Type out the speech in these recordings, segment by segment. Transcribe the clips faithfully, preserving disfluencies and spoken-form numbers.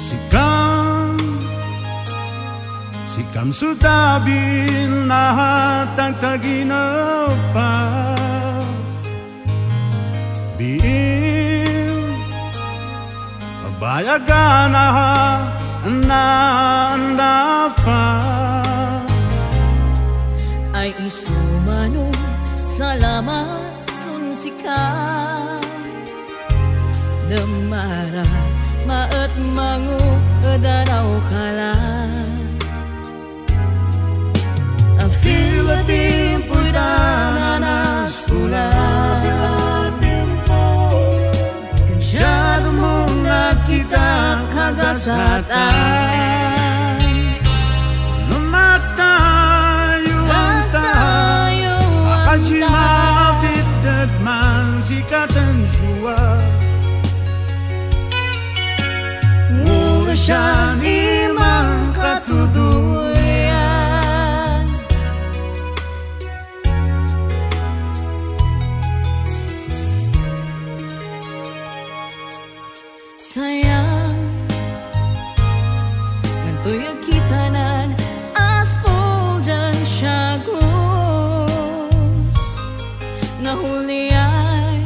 Sikam Sikam sutabin nahatag taginapa Biin Bayagan na andafa Ay isumano salamat sunsika Demara maet mangu edaraw kala Afila timpo dananas pula Kansyado mong nakita kagasatan Numatayo ang tayo Akashima fitted man sikatan jua Siya imang katuduyan Sayang Ngantoy ang kitanan Aspol dyan syagos Nahuli ay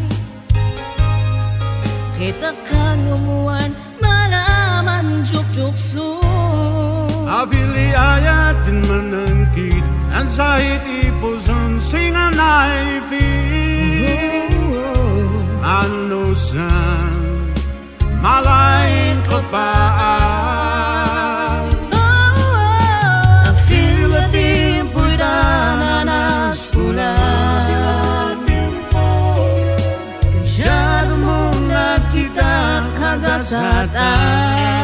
Kita kang umuwan Juk-juk-su Afili ayatin manangkit Ang sahit ipuson singa naifit Manusan Malain kapaan Afila timpo'y dananas pula Kansyado mong nakita kagasatan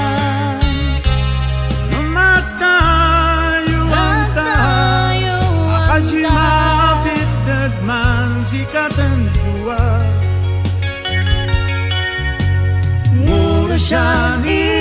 Sikatan jua Mura siya ni